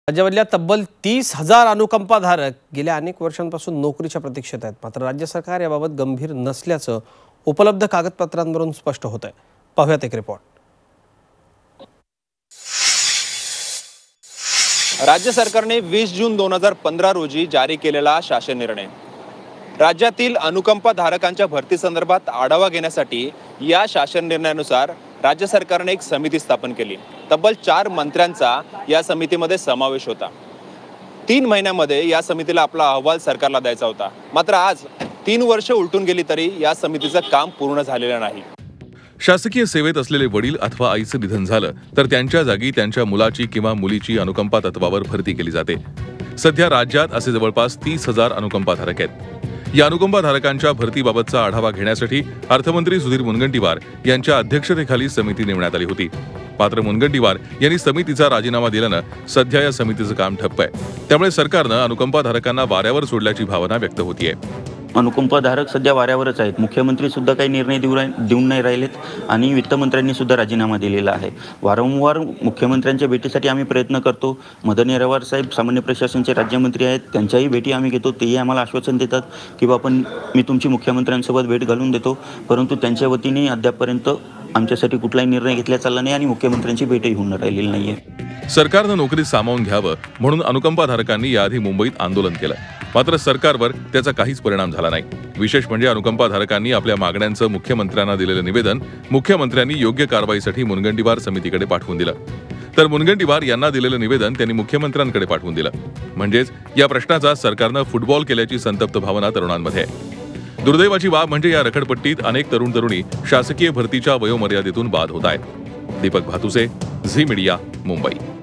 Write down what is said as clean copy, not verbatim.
राज्यामधल्या तब्बल 30,000 अनुकंपाधारक गेल्या अनेक वर्षांपासून नोकरीच्या प्रतीक्षेत आहेत। मात्र राज्य सरकार याबाबत गंभीर नसल्याचं उपलब्ध कागदपत्रांवरून स्पष्ट होत आहे। पाहूयात एक रिपोर्ट। राज्य सरकारने 20 जून 2015 रोजी जारी केलेला शासन निर्णय राज्यातील अनुकंपाधारकांच्या भरती संदर्भात आढावा घेण्यासाठी या शासन निर्णयानुसार राज्य सरकारने एक समिती स्थापन केली। तब्बल 4 मंत्र्यांचा या समितीमध्ये समावेश होता। 3 महिन्यामध्ये या समितीला आपला अहवाल सरकारला द्यायचा होता। मात्र आज 3 वर्ष उलटून गेली तरी या समितीचं काम पूर्ण झालेलं नाही। शासकीय सेवेत असलेले वडील अथवा आईचं निधन झालं तर त्यांच्या जागी त्यांच्या मुलाची किंवा मुलीची अनुकंपा तत्वावर भरती केली जाते। सध्या राज्यात असे जवळपास 30,000 अनुकंपाधारक आहेत। या अनुकंपाधारकांच्या भरतीबाबतचा आढावा घेण्यासाठी अर्थमंत्री सुधीर मुनगंटीवार यांच्या अध्यक्षतेखाली समिती नेमण्यात आली होती। मात्र मुनगंटीवार यांनी समितीचा राजीनामा दिल्यानं सध्या या समितीचं काम ठप्प आहे। त्यामुळे सरकारनं अनुकंपाधारकांना वाऱ्यावर सोडल्याची भावना व्यक्त होतीये। अनुकंपाधारक सध्या वाऱ्यावरच आहेत। मुख्यमंत्री सुद्धा काही निर्णय देऊन नाही राहिलेत आणि वित्तमंत्र्यांनी सुद्धा राजीनामा दिलेला आहे। वारंवार मुख्यमंत्र्यांच्या भेटीसाठी आम्ही प्रयत्न करतो। मदन येरावार साहेब सामान्य प्रशासनाचे राज्यमंत्री आहेत, त्यांच्याही भेटी आम्ही घेतो। तेही आम्हाला आश्वासन देतात की मी तुमची मुख्यमंत्र्यांसोबत भेट घालून देतो, परंतु त्यांच्या वतीने अद्यापपर्यंत आमच्यासाठी कुठलाही निर्णय घेतला चालला नाही आणि मुख्यमंत्र्यांची भेटही होऊन राहिलेली नाहीये। सरकारनं नोकरी सामावून घ्यावं म्हणून अनुकंपाधारकांनी याआधी मुंबईत आंदोलन केलं, मात्र सरकारवर त्याचा काहीच परिणाम झाला नाही। विशेष म्हणजे अनुकंपाधारकांनी आपल्या मागण्यांचं मुख्यमंत्र्यांना दिलेलं निवेदन मुख्यमंत्र्यांनी योग्य कारवाईसाठी मुनगंटीवार समितीकडे पाठवून दिलं, तर मुनगंटीवार यांना दिलेलं निवेदन त्यांनी मुख्यमंत्र्यांकडे पाठवून दिलं। म्हणजेच या प्रश्नाचा सरकारनं फुटबॉल केल्याची संतप्त भावना तरुणांमध्ये आहे। दुर्दैवाची बाब म्हणजे या रखडपट्टीत अनेक तरुणी शासकीय भरतीच्या वयोमर्यादेतून बाद होत आहेत। Deepak Bhatuse, Zee media, Mumbai.